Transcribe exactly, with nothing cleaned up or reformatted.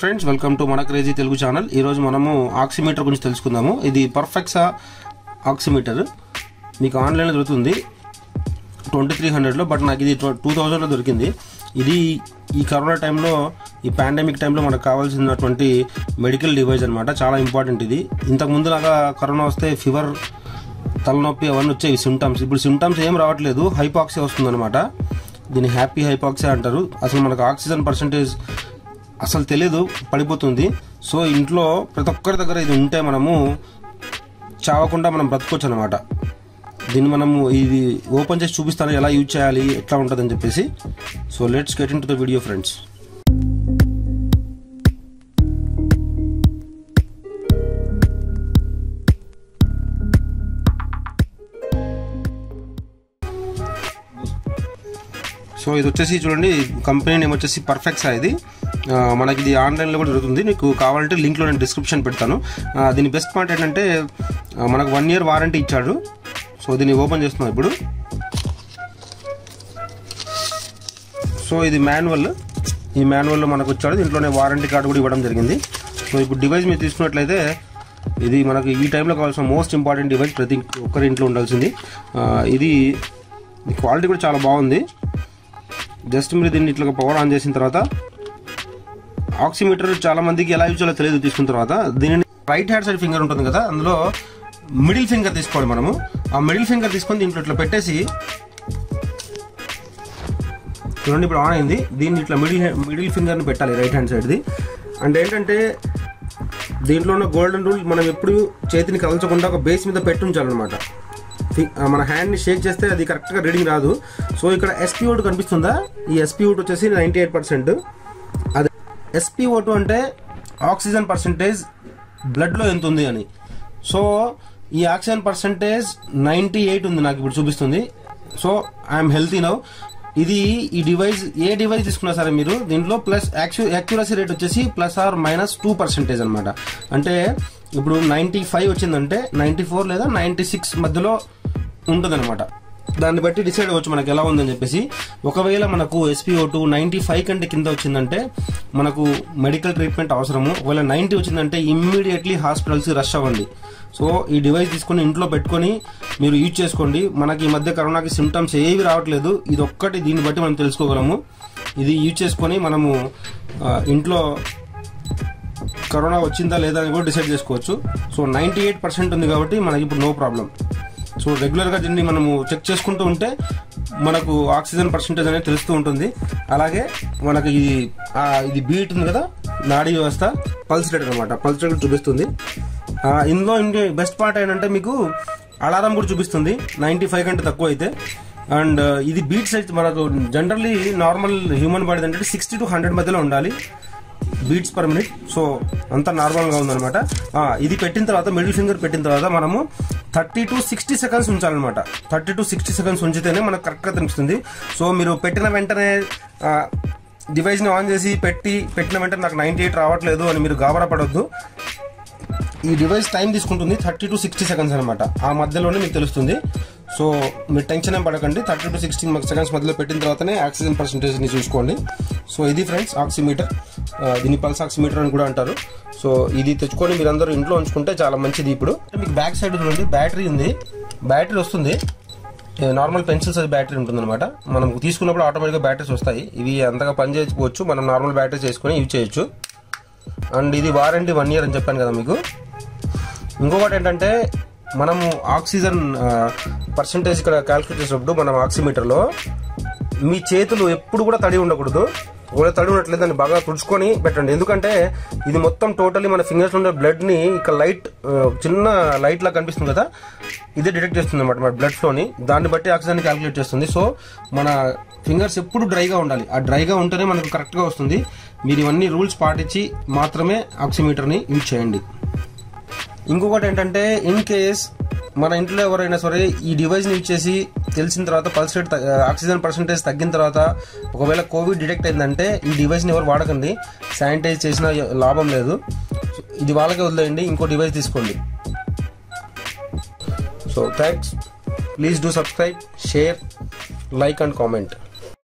Friends, welcome to మన crazy Telugu channel. ఈరోజు మనము ఆక్సిమీటర్ గురించి తెలుసుకుందాము. ఇది పర్ఫెక్సా ఆక్సిమీటర్ మీకు ఆన్లైన్లో దొరుకుతుంది ట్వంటీ త్రీ హండ్రెడ్లో, బట్ నాకు ఇది టూ థౌజండ్లో దొరికింది. ఇది ఈ కరోనా టైంలో, ఈ పాండమిక్ టైంలో మనకు కావాల్సినటువంటి మెడికల్ డివైస్ అనమాట. చాలా ఇంపార్టెంట్ ఇది. ఇంతకుముందు లాగా కరోనా వస్తే ఫీవర్, తలనొప్పి అవన్నీ వచ్చేవి సిమ్టమ్స్. ఇప్పుడు సిమ్టమ్స్ ఏం రావట్లేదు, హైపాక్సియా వస్తుందన్నమాట. దీన్ని హ్యాపీ హైపాక్సియా అంటారు. అసలు మనకు ఆక్సిజన్ పర్సంటేజ్ అసలు తెలియదు, పడిపోతుంది. సో ఇంట్లో ప్రతి ఒక్కరి దగ్గర ఇది ఉంటే మనము చావకుండా మనం బ్రతకొచ్చు అనమాట. దీన్ని మనము ఇది ఓపెన్ చేసి చూపిస్తాను ఎలా యూజ్ చేయాలి, ఎట్లా ఉంటుందని చెప్పేసి. So let's get into the video friends. So ఇది వచ్చేసి చూడండి, కంపెనీ నేమ్ వచ్చేసి పర్ఫెక్సా. ఇది మనకి ఇది ఆన్లైన్లో కూడా దొరుకుతుంది. మీకు కావాలంటే లింక్లో నేను డిస్క్రిప్షన్ పెడతాను. దీని బెస్ట్ పాయింట్ ఏంటంటే మనకు వన్ ఇయర్ వారంటీ ఇచ్చాడు. సో దీన్ని ఓపెన్ చేస్తున్నాం ఇప్పుడు. సో ఇది మాన్యువల్. ఈ మాన్యువల్లో మనకు వచ్చాడు. దీంట్లోనే వారంటీ కార్డు కూడా ఇవ్వడం జరిగింది. సో ఇప్పుడు డివైస్ మీరు తీసుకున్నట్లయితే ఇది మనకి ఈ టైంలో కావాల్సిన మోస్ట్ ఇంపార్టెంట్ డివైస్, ప్రతి ఒక్కరి ఇంట్లో ఉండాల్సింది. ఇది క్వాలిటీ కూడా చాలా బాగుంది. జస్ట్ మీరు దీన్ని ఇట్లా పవర్ ఆన్ చేసిన తర్వాత, ఆక్సిమీటర్ చాలా మందికి ఎలా యూజ్ చేయాలో తెలియదు. తీసుకున్న తర్వాత దీనిని రైట్ హ్యాండ్ సైడ్ ఫింగర్ ఉంటుంది కదా, అందులో మిడిల్ ఫింగర్ తీసుకోవాలి మనము. ఆ మిడిల్ ఫింగర్ తీసుకొని దీంట్లో ఇట్లా పెట్టేసి చూడండి, ఇప్పుడు ఆన్ అయింది. దీన్ని ఇట్లా మిడిల్ మిడిల్ ఫింగర్ని పెట్టాలి రైట్ హ్యాండ్ సైడ్ది. అంటే ఏంటంటే దీంట్లో ఉన్న గోల్డెన్ రూల్, మనం ఎప్పుడు చేతిని కదల్చకుండా ఒక బేస్ మీద పెట్టి ఉంచాలన్నమాట. మన హ్యాండ్ని షేక్ చేస్తే అది కరెక్ట్గా రీడింగ్ రాదు. సో ఇక్కడ ఎస్పీ ఓటు కనిపిస్తుందా? ఈ ఎస్పీ ఓటు వచ్చేసి నైంటీ ఎయిట్ పర్సెంట్. అదే ఎస్పీ ఓటు అంటే ఆక్సిజన్ పర్సెంటేజ్ బ్లడ్లో ఎంత ఉంది అని. సో ఈ ఆక్సిజన్ పర్సెంటేజ్ నైంటీ ఎయిట్ ఉంది నాకు ఇప్పుడు చూపిస్తుంది. So I'm healthy now. ఇది ఈ డివైస్, ఏ డివైస్ తీసుకున్నా సరే మీరు దీంట్లో ప్లస్ యాక్యురసీ రేట్ వచ్చేసి plus or minus two percentage అనమాట. అంటే ఇప్పుడు నైంటీ ఫైవ్ వచ్చిందంటే నైంటీ ఫోర్ లేదా నైంటీ సిక్స్ మధ్యలో ఉంటుంది అనమాట. దాన్ని బట్టి డిసైడ్ అవ్వచ్చు మనకు ఎలా ఉందని చెప్పేసి. ఒకవేళ మనకు ఎస్పీఓ టూ నైంటీ ఫైవ్ కంటే కింద వచ్చిందంటే మనకు మెడికల్ ట్రీట్మెంట్ అవసరము. ఒకవేళ నైంటీ వచ్చిందంటే ఇమ్మీడియట్లీ హాస్పిటల్స్ రష్ అవ్వండి. సో ఈ డివైస్ తీసుకొని ఇంట్లో పెట్టుకొని మీరు యూజ్ చేసుకోండి. మనకి ఈ మధ్య కరోనాకి సిమ్టమ్స్ ఏవి రావట్లేదు. ఇది ఒక్కటి దీన్ని బట్టి మనం తెలుసుకోగలము. ఇది యూజ్ చేసుకొని మనము ఇంట్లో కరోనా వచ్చిందా లేదా అని కూడా డిసైడ్ చేసుకోవచ్చు. సో నైంటీ ఎయిట్ పర్సెంట్ ఉంది కాబట్టి మనకి ఇప్పుడు నో ప్రాబ్లం. సో రెగ్యులర్గా దీన్ని మనము చెక్ చేసుకుంటూ ఉంటే మనకు ఆక్సిజన్ పర్సెంటేజ్ అనేది తెలుస్తూ ఉంటుంది. అలాగే మనకి ఇది ఇది బీట్ ఉంది కదా, నాడీ వ్యవస్థ, పల్స్ రేట్ అనమాట. పల్స్ రేట్ చూపిస్తుంది. ఇందులో ఇంకే బెస్ట్ పార్ట్ ఏంటంటే మీకు అలారం కూడా చూపిస్తుంది నైంటీ ఫైవ్ కంటే తక్కువ అయితే. అండ్ ఇది బీట్స్ అయితే మనకు జనరల్లీ నార్మల్ హ్యూమన్ బాడీ అంటే సిక్స్టీ టు హండ్రెడ్ మధ్యలో ఉండాలి బీట్స్ పర్ మినిట్. సో అంతా నార్మల్గా ఉందన్నమాట. ఇది పెట్టిన తర్వాత, మిడిల్ ఫింగర్ పెట్టిన తర్వాత మనము థర్టీ టు సిక్స్టీ సెకండ్స్ ఉంచాలన్నమాట. థర్టీ టు సిక్స్టీ సెకండ్స్ ఉంచితేనే మనకు కరెక్ట్గా తెలుస్తుంది. సో మీరు పెట్టిన వెంటనే డివైస్ని ఆన్ చేసి పెట్టి పెట్టిన వెంటనే నాకు నైంటీ ఎయిట్ రావట్లేదు అని మీరు గాబరా పడొద్దు. ఈ డివైస్ టైం తీసుకుంటుంది, థర్టీ టు సిక్స్టీ సెకండ్స్ అనమాట. ఆ మధ్యలోనే మీకు తెలుస్తుంది. సో మీరు టెన్షన్ ఏం పడకండి. థర్టీ టు సిక్స్టీ సెకండ్స్ మధ్యలో పెట్టిన తర్వాతనే ఆక్సిజన్ పర్సెంటేజ్ని చూసుకోండి. సో ఇది ఫ్రెండ్స్ ఆక్సిమీటర్. దీన్ని పల్స్ ఆక్సిమీటర్ అని కూడా అంటారు. సో ఇది తెచ్చుకొని మీరు అందరూ ఇంట్లో ఉంచుకుంటే చాలా మంచిది. ఇప్పుడు మీకు బ్యాక్ సైడ్ చూడండి, బ్యాటరీ ఉంది. బ్యాటరీ వస్తుంది, నార్మల్ పెన్సిల్స్ అది బ్యాటరీ ఉంటుంది అనమాట. మనం తీసుకున్నప్పుడు ఆటోమేటిక్గా బ్యాటరీస్ వస్తాయి. ఇవి అంతగా పని చేయకపోవచ్చు, మనం నార్మల్ బ్యాటరీస్ వేసుకొని యూజ్ చేయొచ్చు. అండ్ ఇది వారంటీ వన్ ఇయర్ అని చెప్పాను కదా మీకు. ఇంకొకటి ఏంటంటే మనము ఆక్సిజన్ పర్సంటేజ్ ఇక్కడ క్యాల్కులేట్ చేసినప్పుడు మనం ఆక్సిమీటర్లో మీ చేతులు ఎప్పుడు కూడా తడి ఉండకూడదు. ఒకవేళ తడి ఉండట్లేదు దాన్ని బాగా తుడుచుకొని పెట్టండి. ఎందుకంటే ఇది మొత్తం టోటలీ మన ఫింగర్స్లో ఉండే బ్లడ్ని ఇక్కడ లైట్, చిన్న లైట్ లాగా కనిపిస్తుంది కదా, ఇదే డిటెక్ట్ చేస్తుంది అనమాట మన బ్లడ్ ఫ్లోని. దాన్ని బట్టి ఆక్సిజన్ క్యాల్కులేట్ చేస్తుంది. సో మన ఫింగర్స్ ఎప్పుడు డ్రైగా ఉండాలి. ఆ డ్రైగా ఉంటేనే మనకు కరెక్ట్గా వస్తుంది. మీరు ఇవన్నీ రూల్స్ పాటించి మాత్రమే ఆక్సిమీటర్ని యూజ్ చేయండి. ఇంకొకటి ఏంటంటే, ఇన్ కేస్ మన ఇంట్లో ఎవరైనా సరే ఈ డివైస్ని యూజ్ చేసి తెలిసిన తర్వాత పల్స్ రేట్, ఆక్సిజన్ పర్సెంటేజ్ తగ్గిన తర్వాత ఒకవేళ కోవిడ్ డిటెక్ట్ అయిందంటే ఈ డివైస్ని ఎవరు వాడకండి. శానిటైజ్ చేసిన లాభం లేదు. ఇది వాళ్ళకే వదిలేయండి, ఇంకో డివైస్ తీసుకోండి. So thanks. Please do subscribe, share, like and comment.